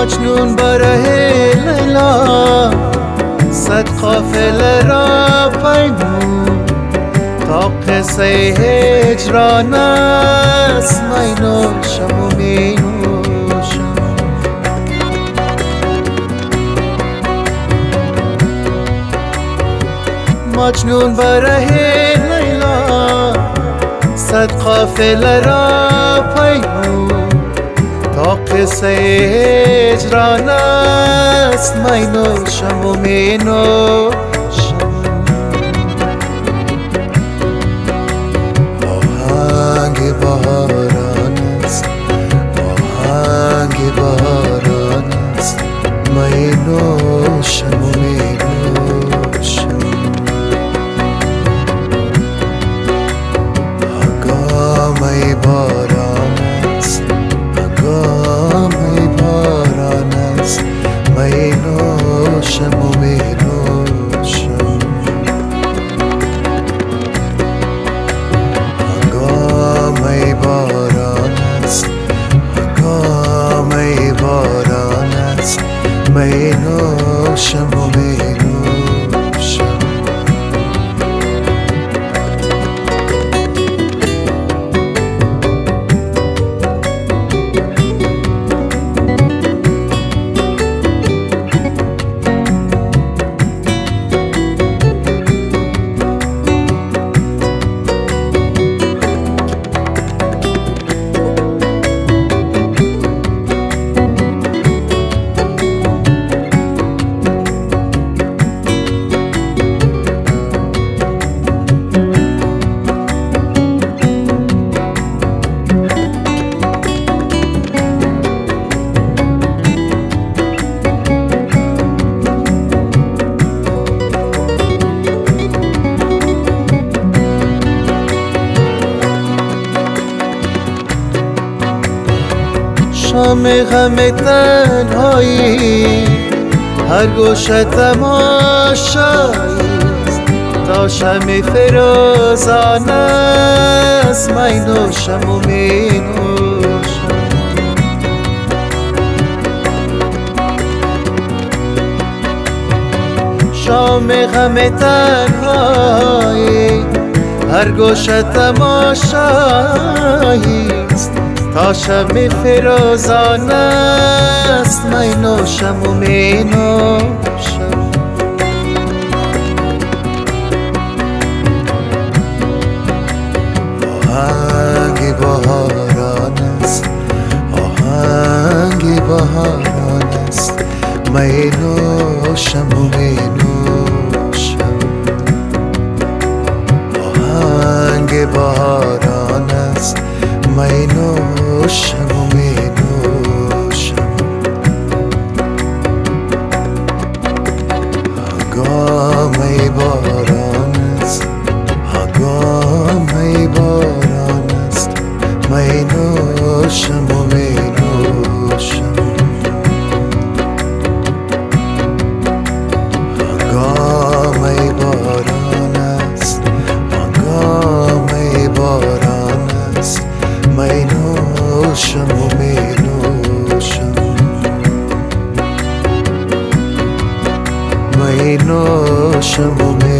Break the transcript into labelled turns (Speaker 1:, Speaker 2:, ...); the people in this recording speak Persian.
Speaker 1: مجنون با ره لیلا، صد قافله را پیمود تا قصه هجران است. می نوشم و می نوشم. مجنون با ره لیلا، صد قافله را پیمود تا قصه هجران است. می نوشم و می نوشم. آهنگ بهاران است، آهنگ بهاران است. می نوشم و می نوشم. آگام باران است، آگام باران است. می نوشم و می نوشم. آگام باران است، آگام باران است. می نوشم و می نوشم. شام غم تنهایی هر گوشه تماشایی است. تا شمع فروزان است. می نوشم و می نوشم. شام غم تنهایی هر گوشه تماشایی است. تا شمع فروزان است. می نوشم و می نوشم. آهنگ بهاران است، آهنگ بهاران است. می نوشم و می نوشم. آهنگ بهاران است. می نوشم و می نوشم. آگام باران است، آگام باران است. می نوشم و می نوشم. آگام باران است، آگام باران است. می نوشم و می نوشم. می نوشم و می